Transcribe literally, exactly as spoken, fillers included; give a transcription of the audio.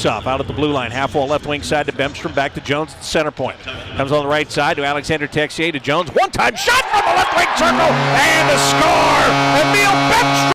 faceoff out at the blue line. Half wall left wing side to Bemström, back to Jones at the center point. Comes on the right side to Alexander Texier to Jones. One-time shot from the left wing circle, and a score! Emil Bemström